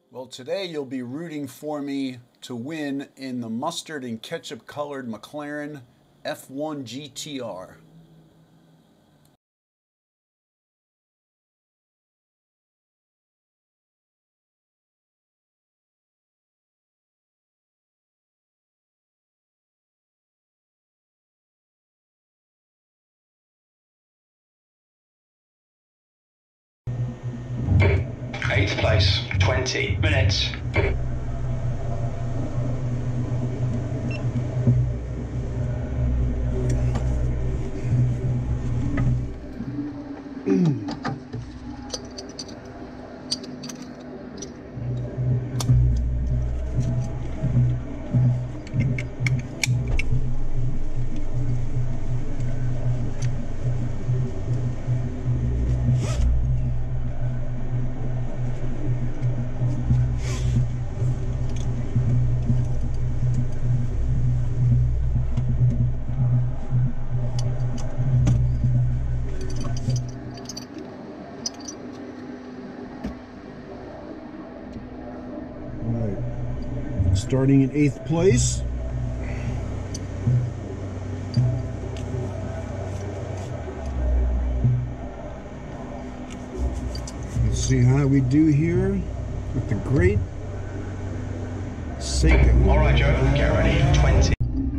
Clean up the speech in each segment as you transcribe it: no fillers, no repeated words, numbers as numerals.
Well, today you'll be rooting for me to win in the mustard and ketchup colored McLaren F1 GTR. Eighth place, 20 minutes. Starting in 8th place. Let's see how we do here with the great Seiko. All right, Joe, get ready. 20.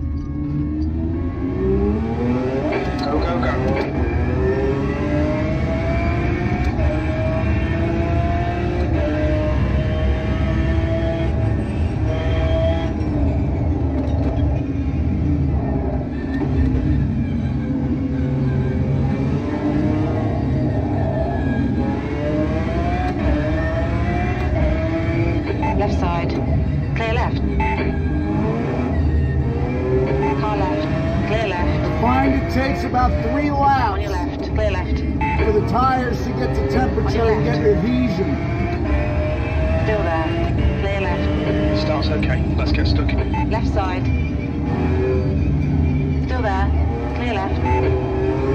Go, go, go. Left side, clear left. Car left, clear left. I find it takes about 3 laps On your left, clear left. for the tires to get to temperature and get adhesion. Still there, clear left. Start's okay. Let's get stuck in. Left side. Still there, clear left.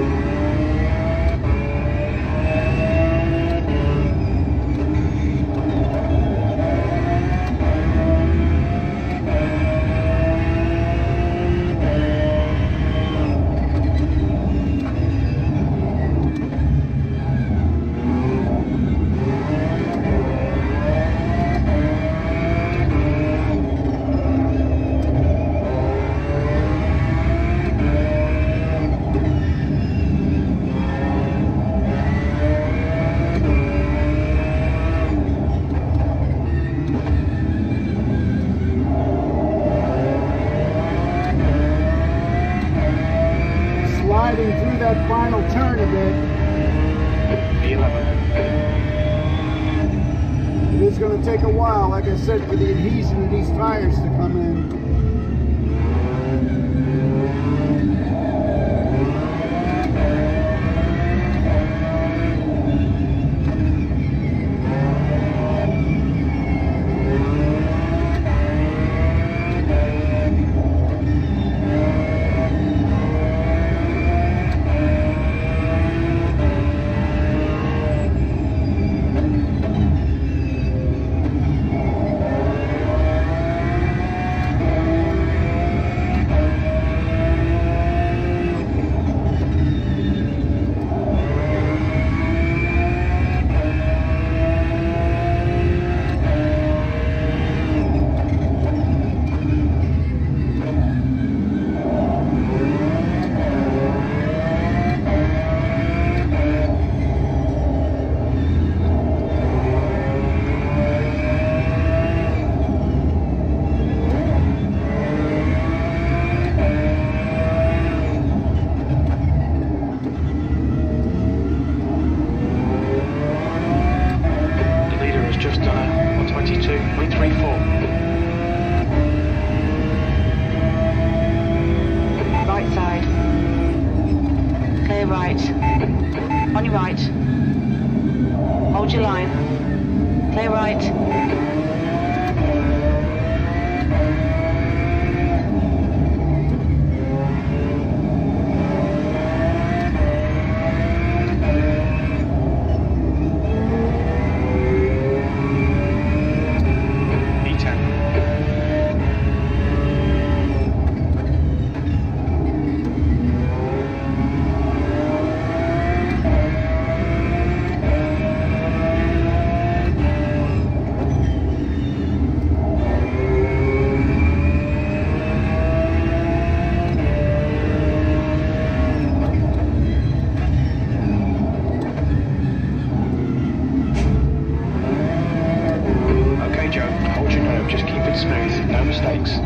Sliding through that final turn a bit. P11. It is going to take a while, like I said, for the adhesion of these tires to come in. The leader has just done a 122.34. Right side. Clear right. On your right. Hold your line. Clear right. Joe. Hold your nerve, just keep it smooth. No mistakes.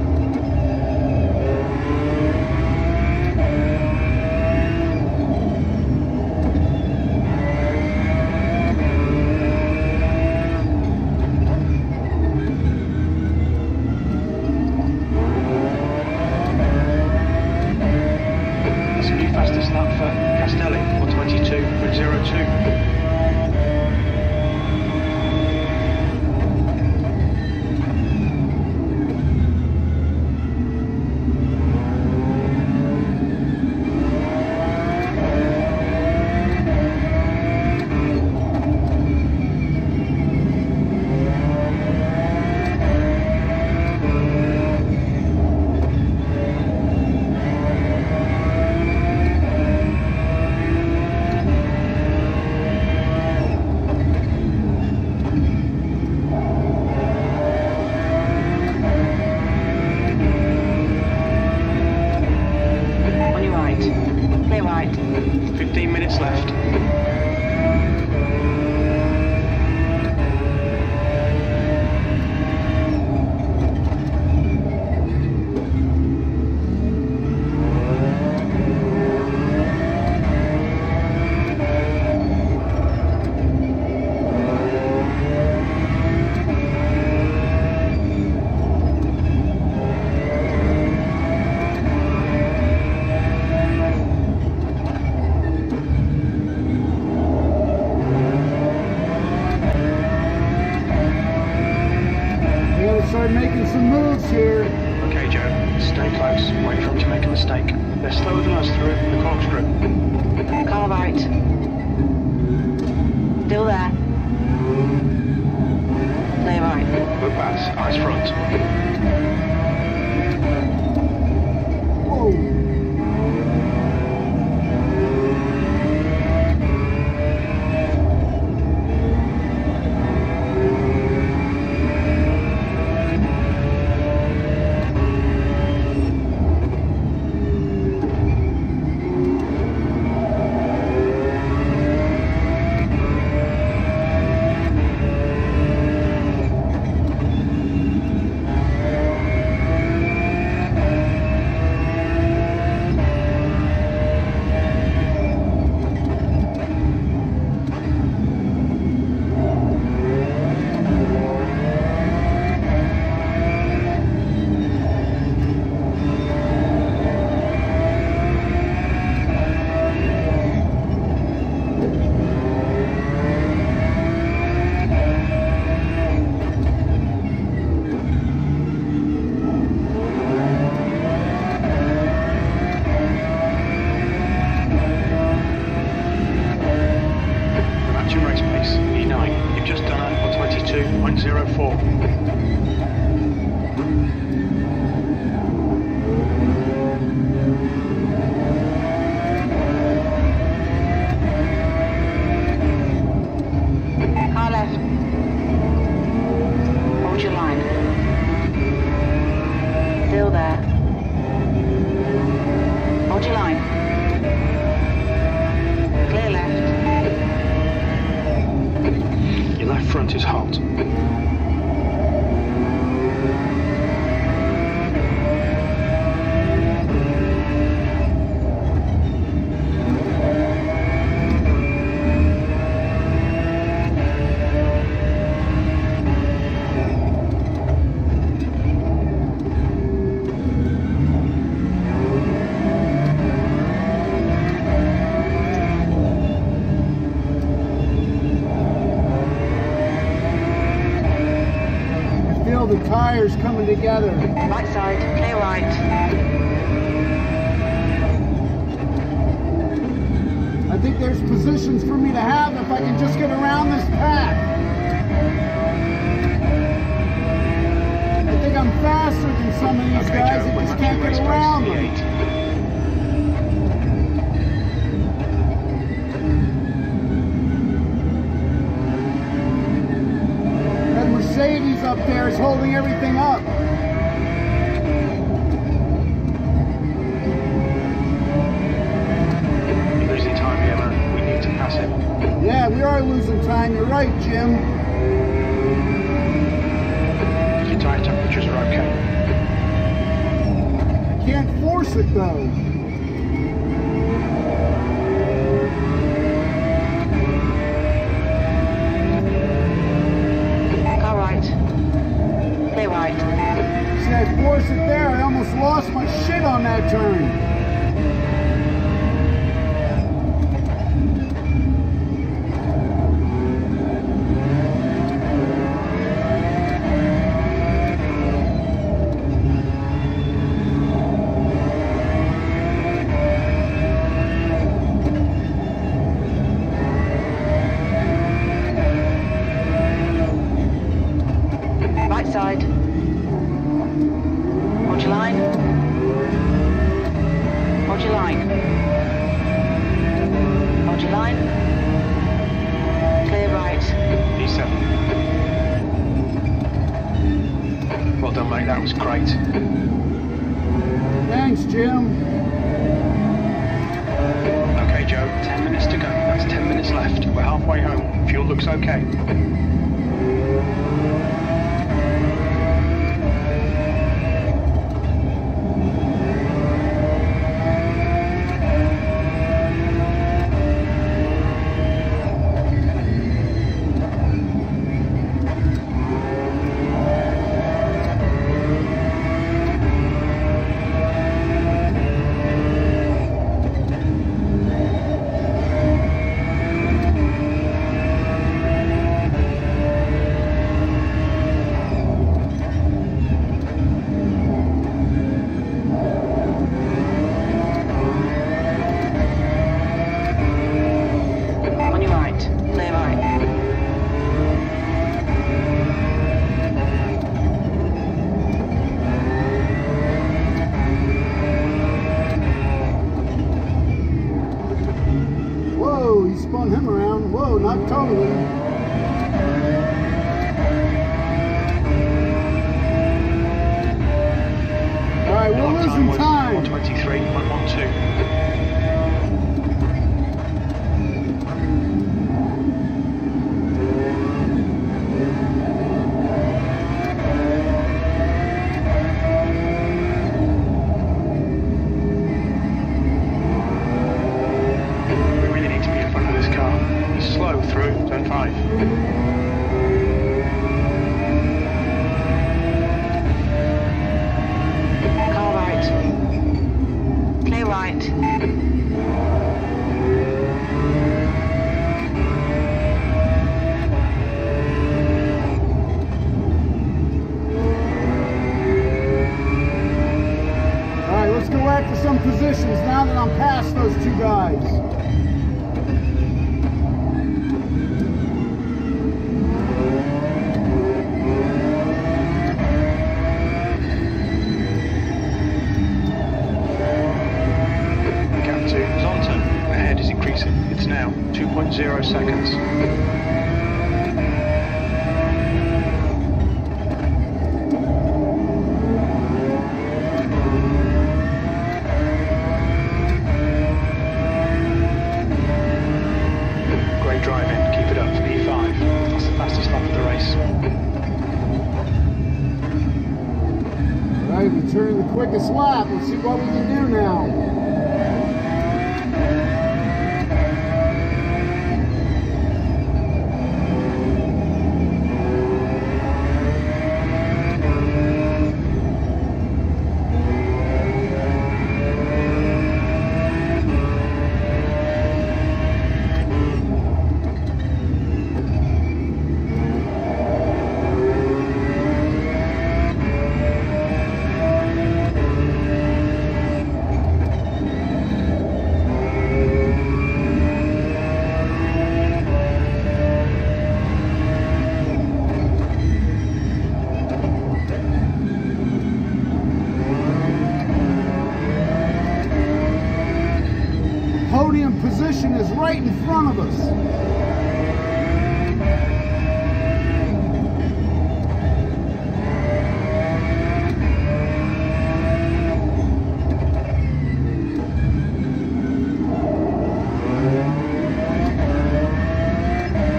That's a new fastest lap for Castelli, 122.02. On your right. Clear right. 15 minutes left. We gotta start making some moves here. Okay, Joe, stay close. Wait for him to make a mistake. They're slower than us through the corkscrew. Car right. Still there. Clear right. Look back, eyes front. Whoa. Matching race pace, E9. You've just done a 122.04. Car left. Hold your line. Still there. Hold your line. Clear left. Your left front is hot. Feel the tires coming together. Right side. Clear right. I think there's positions for me to have if I can just get around this pack. I think I'm faster than some of these Okay, guys Joe, that we're just matching can't race get pace, around them. E8. That Mercedes up there is holding everything up. You're losing time here, man. We need to pass him. Yeah, we are losing time. You're right, Jim. okay. I can't force it though. Car right. Clear right. See, I forced it there. I almost lost my shit on that turn. Right side. Hold your line. Hold your line. Hold your line. Clear right. E7. Well done, mate. That was great. Thanks, Jim. Okay, Joe. 10 minutes to go. That's 10 minutes left. We're halfway home. Fuel looks okay. On your right. Clear right. Whoa, he spun him around. Whoa, not totally. All right, we're losing time. 123.12. We really need to be in front of this car. He's slow through turn 5. Car right. Clear right. All right, let's go after some positions now that I'm past those two guys. Gap 2 Zonta. Ahead is increasing. It's now 2.0 seconds. Great driving. Keep it up for E5. That's the fastest lap of the race. All right, we turned the quickest lap. Let's see what we can do now. Podium position is right in front of us.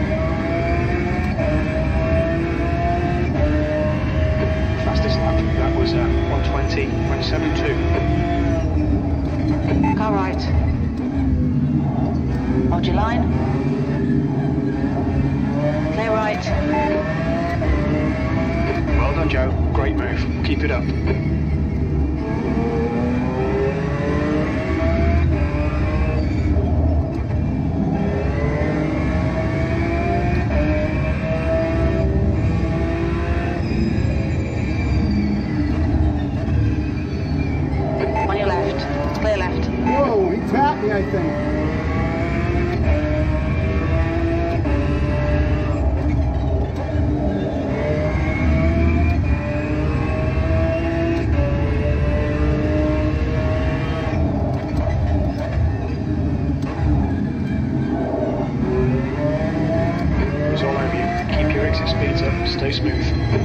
Fastest lap your line. Clear right. Well done, Joe. Great move. Keep it up. On your left. Clear left. Whoa, he tapped me, I think. It's all over you. Keep your exit speeds up. Stay smooth.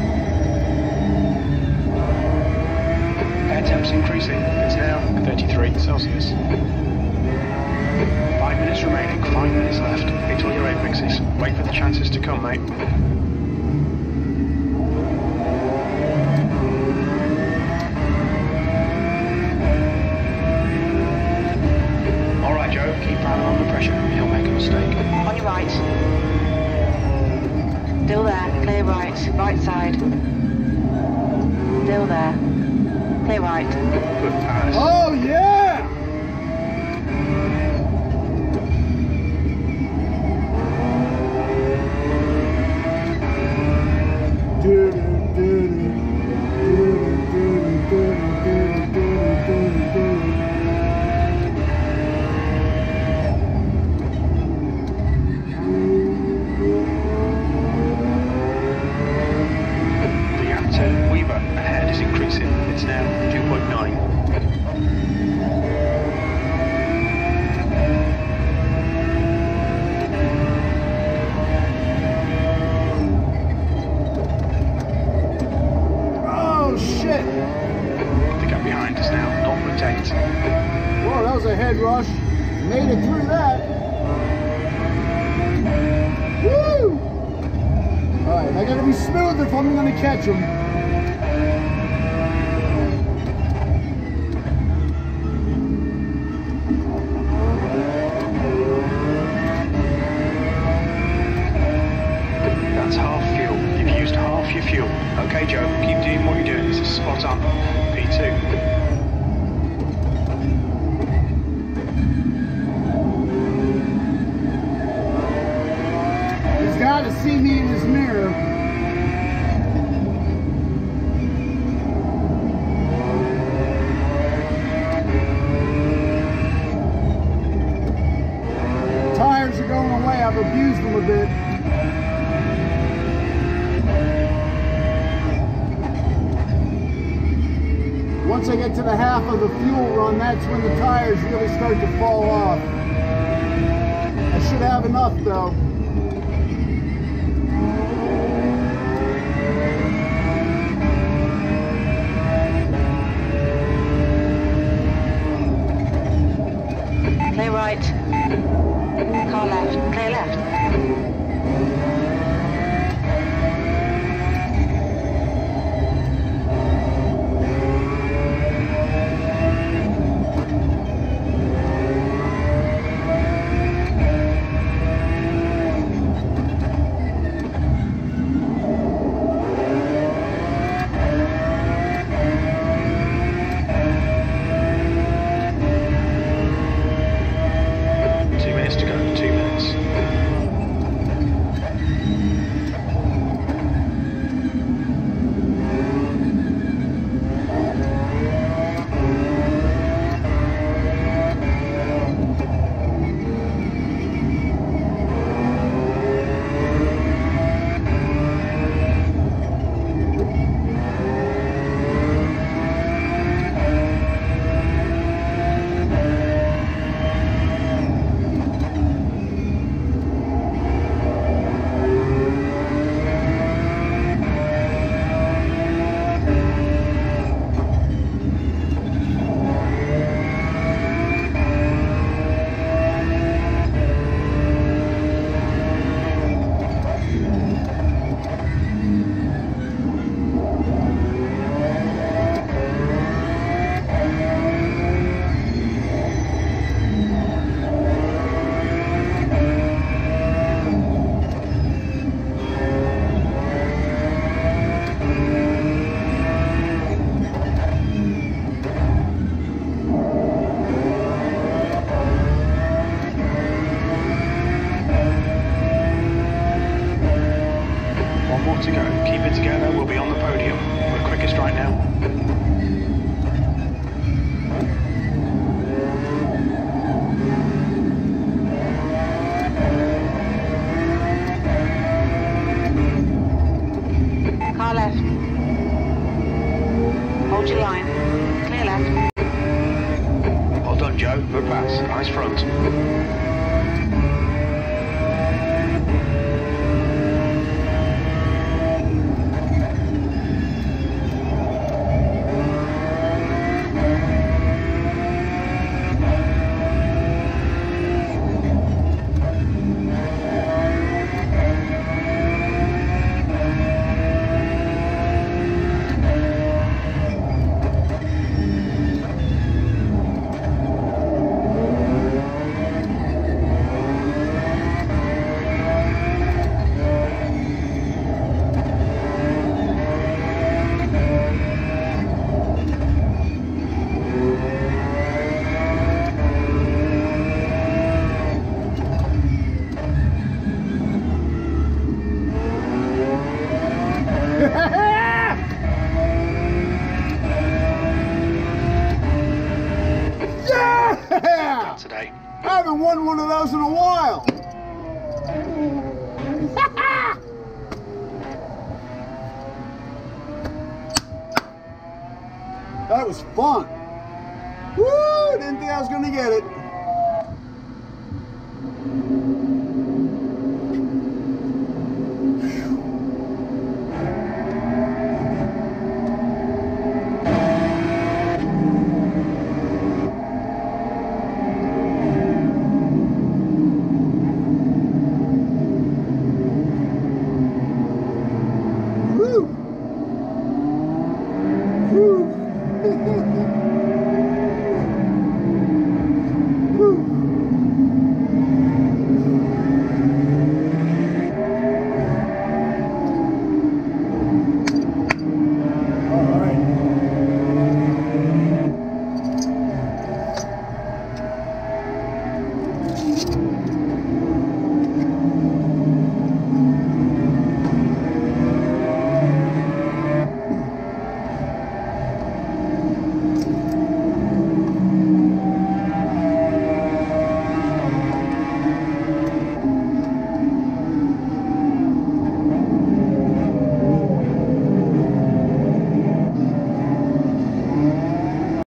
Air temp's increasing. It's now 33 Celsius. 5 minutes remaining. 5 minutes left. Until your apexes. Wait for the chances to come, mate. All right, Joe. Keep Brandon under pressure. He'll make a mistake. On your right. Still there. Clear right. Right side. Still there. Clear right. Good pass. Oh, yeah! The Ant Weaver ahead is increasing. It's now 2.9. Oh, shit! The gap behind is now 0.8. Whoa, that was a head rush. Made it through that. Woo! Alright, I gotta be smooth if I'm gonna catch him. That's half fuel. You've used half your fuel. Okay, Joe, keep doing what you're doing. This is spot on. P2. He's gotta see me in his mirror. Tires are going away. I've abused them a bit. Once I get to the half of the fuel run, that's when the tires really start to fall off. I should have enough though. Clear right. Car left. Clear left. Keep it together, we'll be on the podium. We're quickest right now. Car left. Hold your line. Clear left. Well done, Joe. Good pass. Nice front. Yeah! Today. I haven't won one of those in a while. That was fun. Woo! Didn't think I was going to get it.